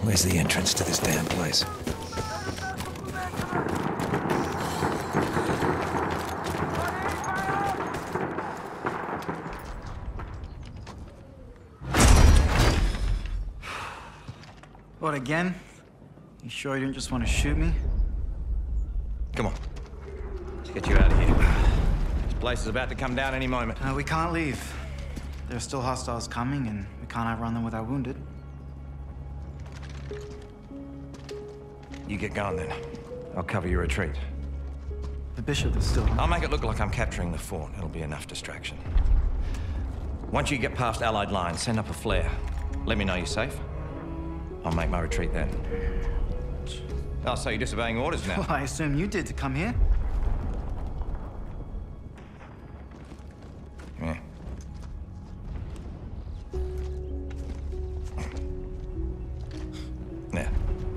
Where's the entrance to this damn place? What, again? You sure you didn't just want to shoot me? Come on. Let's get you out of here. This place is about to come down any moment. We can't leave. There are still hostiles coming, and we can't outrun them with our wounded. You get going then. I'll cover your retreat. The bishop is still... I'll make it look like I'm capturing the fort. It'll be enough distraction. Once you get past Allied lines, send up a flare. Let me know you're safe. I'll make my retreat then. Oh, so you're disobeying orders now? Well, I assume you did to come here. Yeah. There.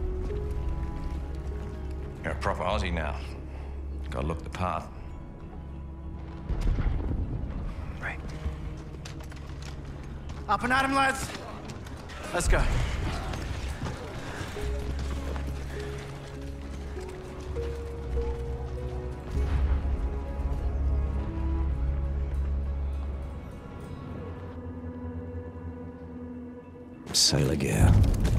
You're a proper Aussie now. Gotta look the part. Right. Up and at him, lads! Let's go. Sailor gear.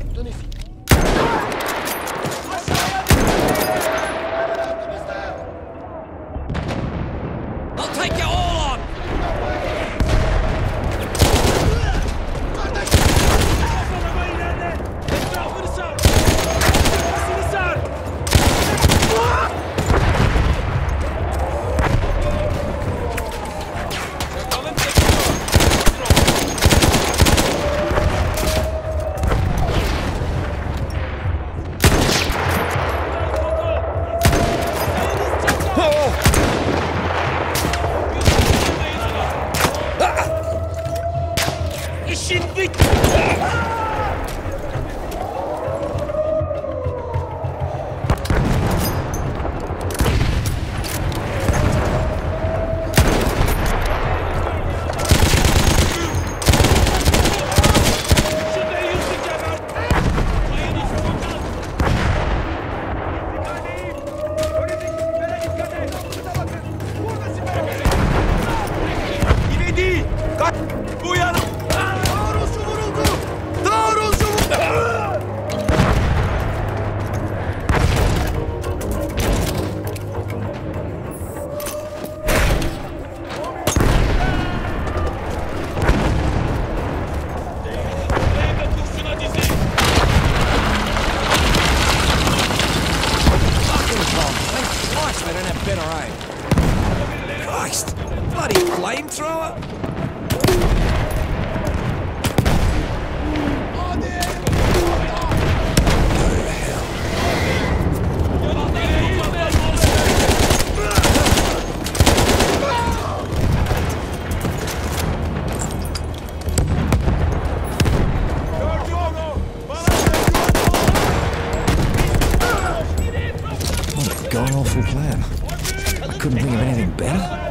I'll take you all on! Christ! Bloody flamethrower! God awful plan. I couldn't think of anything better.